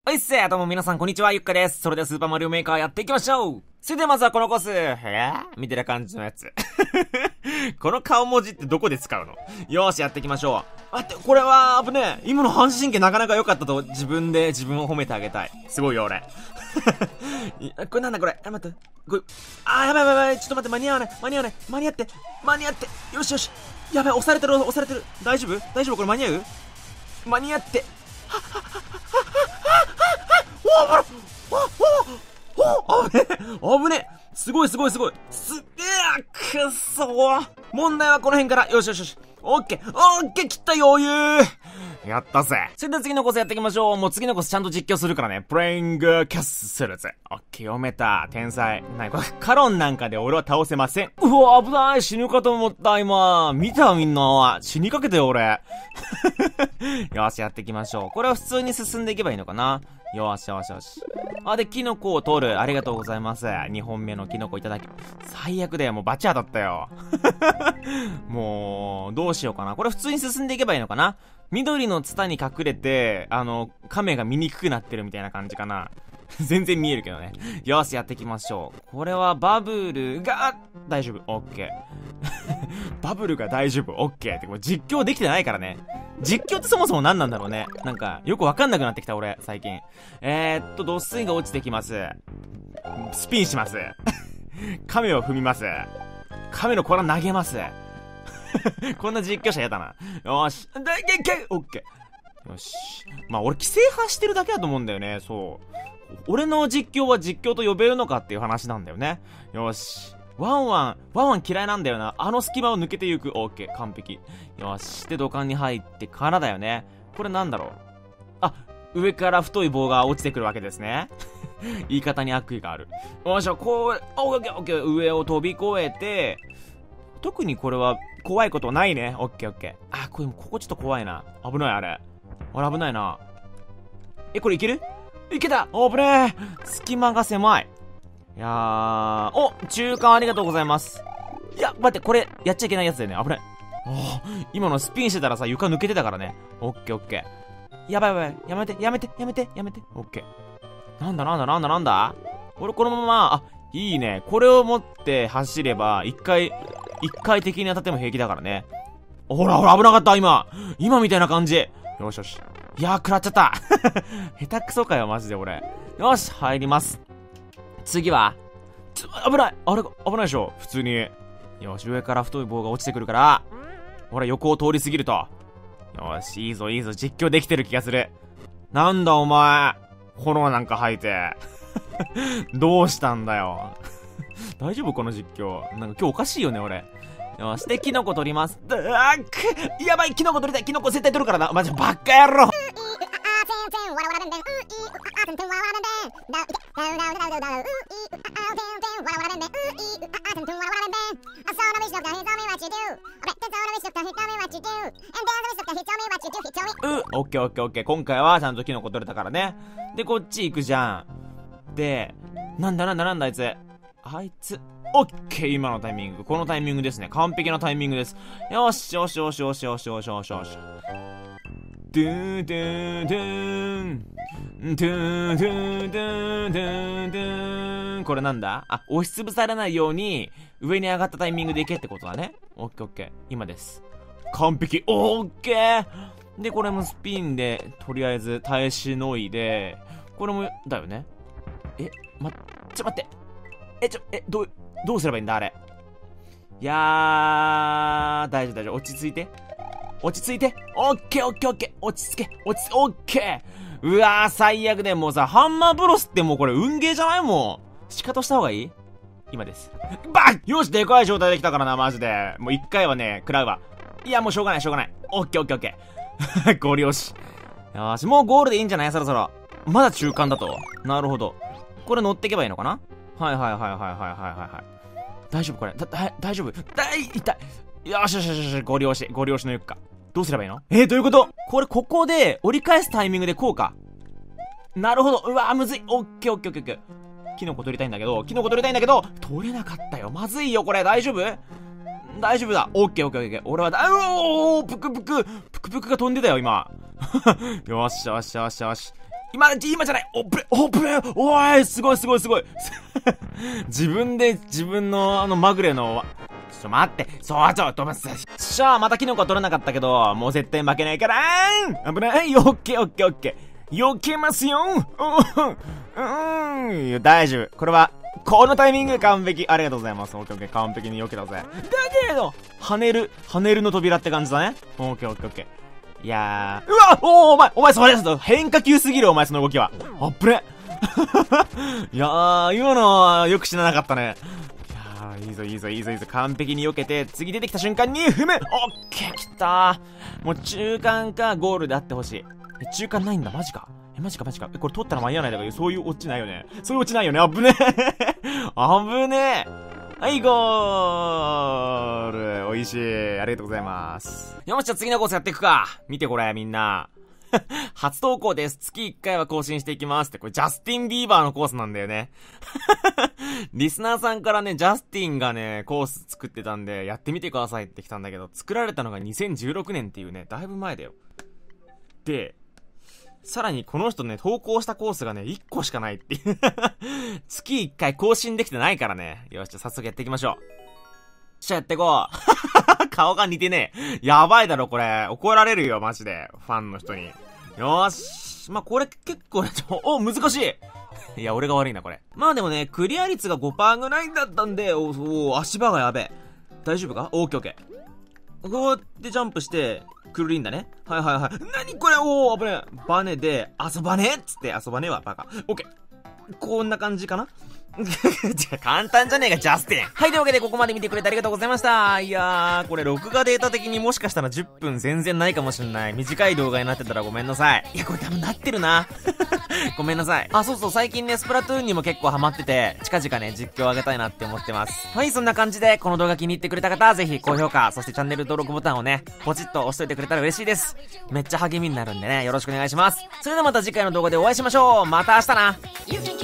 おいっすどうも皆さんこんにちは、ゆっかです。それではスーパーマリオメーカーやっていきましょう。それではまずはこのコース。みたいな感じのやつ。この顔文字ってどこで使うの？よーし、やっていきましょう。待って、これは危ねえ。今の反射神経なかなか良かったと自分で自分を褒めてあげたい。すごいよ、俺。これなんだこれ。待って。これ、やばいやばい。ちょっと待って、間に合わない。間に合って。よしよし。やばい、押されてる。大丈夫これ間に合う？間に合って。危ねえ。すげえ。くっそー。問題はこの辺から。よし。オッケー、切った余裕。やったぜ。それでは次のコースやっていきましょう。もう次のコースちゃんと実況するからね。プレイングキャッスルズ。オッケー、読めた。天才。これ、カロンなんかで俺は倒せません。うわ、危ない。死ぬかと思った、今。見たみんな。死にかけたよ、俺。よし、やっていきましょう。これは普通に進んでいけばいいのかな。よし。で、キノコを取る。ありがとうございます。2本目のキノコいただき。最悪だよ。もうバチ当たったよ。もう、どうしようかな。これ普通に進んでいけばいいのかな。緑のツタに隠れて、亀が見にくくなってるみたいな感じかな。全然見えるけどね。よし、やっていきましょう。これはバブルが、大丈夫。オッケー。バブルが大丈夫。オッケー。ってこれ実況できてないからね。実況ってそもそも何なんだろうね。なんか、よくわかんなくなってきた俺、最近。土水が落ちてきます。スピンします。亀を踏みます。亀の甲羅投げます。こんな実況者やだな。よーし。オッケー。よし。まあ俺規制派してるだけだと思うんだよね。そう。俺の実況は実況と呼べるのかっていう話なんだよね。よし。ワンワン嫌いなんだよな。あの隙間を抜けてゆく。オッケー。完璧。よし。で、土管に入ってからだよね。これなんだろう。上から太い棒が落ちてくるわけですね。言い方に悪意がある。よいしょ、オッケー。上を飛び越えて、特にこれは怖いことないね。オッケー。ここちょっと怖いな。危ない、あれ危ないな。これいける？いけた！危ねえ！隙間が狭い。いやー、中間ありがとうございます。いや、待って、これ、やっちゃいけないやつだよね。危ない。今のスピンしてたらさ、床抜けてたからね。オッケー。やばい。やめて。オッケー。なんだ俺このまま、いいね。これを持って走れば、一回敵に当たっても平気だからね。ほら、危なかった、今みたいな感じ。よし。いやー、食らっちゃった。下手くそかよ、マジで俺。よし、入ります。次は危ない。あれ、危ないでしょ、普通に。よし、上から太い棒が落ちてくるから、ほら、横を通り過ぎると。よし、いいぞ。実況できてる気がする。なんだお前。炎なんか吐いて。どうしたんだよ。大丈夫この実況。なんか今日おかしいよね、俺。よし、で、キノコ取ります。やばい、キノコ取りたい。キノコ絶対取るからな。マジバカ野郎。オッケー。今回はちゃんとキノコ取れたからね。で、こっち行くじゃん。で、なんだあいつ。オッケー、今のタイミング。このタイミングですね。完璧なタイミングです。よし。ドゥン。これなんだ？押しつぶされないように、上に上がったタイミングでいけってことだね。オッケー。今です。完璧。オッケー。で、これもスピンで、とりあえず耐えしのいで、これも、だよね。待って。どうすればいいんだあれ。いやー、大丈夫。落ち着いて。オッケー。落ち着け。オッケー。うわー、最悪でもうさ、ハンマーブロスってもうこれ運ゲーじゃないもん。仕方した方がいい？今です。よし、でかい状態できたからな、マジで。もう一回はね、食らうわ。いや、もうしょうがない。オッケー。ゴリ押し。よし、もうゴールでいいんじゃない？そろそろ。まだ中間だと。なるほど。これ乗ってけばいいのかな？はい。大丈夫これ。大丈夫。痛い。よし。ゴリ押しのゆっか。どうすればいいの？どういうこと？ここで折り返すタイミングでこうか。なるほど。うわー、むずい。オッケー。キノコ取りたいんだけど、取れなかったよ。まずいよ、これ。大丈夫だ。オッケー。俺はプクプクが飛んでたよ、今。よし。 今じゃない。おーい、すごい。自分で、自分のまぐれの、ちょ待って。ちょっと待って。しゃあ、またキノコは取れなかったけど、もう絶対負けないから危ない。オッケー。避けますよ大丈夫。これは、このタイミング完璧。ありがとうございます。オッケー。完璧に避けたぜ。だけど、跳ねるの扉って感じだね。オッケー。いやー、うわお前、それ変化球すぎる、お前、その動きは。あっぶねいやー、今のはよく知らなかったね。いやー、いいぞ。完璧に避けて、次出てきた瞬間に踏む。オッケー、来たー。もう中間かゴールであってほしい。中間ないんだ、マジか。これ取ったら間に合わないだから、そういうオチないよね。あぶねはい、ゴール。おいしい。ありがとうございます。よし、じゃあ次のコースやっていくか。見てこれ、みんな。初投稿です。月1回は更新していきますって。これジャスティン・ビーバーのコースなんだよね。リスナーさんからね、ジャスティンがね、コース作ってたんで、やってみてくださいって来たんだけど、作られたのが2016年っていうね、だいぶ前だよ。で、さらにこの人ね、投稿したコースがね、1個しかないっていう。月1回更新できてないからね。よし、じゃあ早速やっていきましょう。やっていこう。顔が似てねえ。やばいだろ、これ。怒られるよ、マジで。ファンの人に。よーし。まあ、これ結構ね、難しい。いや、俺が悪いな、これ。まあでもね、クリア率が 5% ぐらいだったんで、足場がやべえ。大丈夫か？オッケー。こうやってジャンプして、くるりんだね。はい。何これ危ねえ。バネで、遊ばねえっつって、遊ばねえわ、バカ。オッケー。こんな感じかな簡単じゃねえか、ジャスティン。はい、というわけでここまで見てくれてありがとうございました。いやー、これ録画データ的にもしかしたら10分全然ないかもしんない。短い動画になってたらごめんなさい。いや、これ多分なってるな。ごめんなさい。そう、最近ね、スプラトゥーンにも結構ハマってて、近々ね、実況上げたいなって思ってます。はい、そんな感じで、この動画気に入ってくれた方は、ぜひ高評価、そしてチャンネル登録ボタンをね、ポチッと押しといてくれたら嬉しいです。めっちゃ励みになるんでね、よろしくお願いします。それではまた次回の動画でお会いしましょう。また明日な。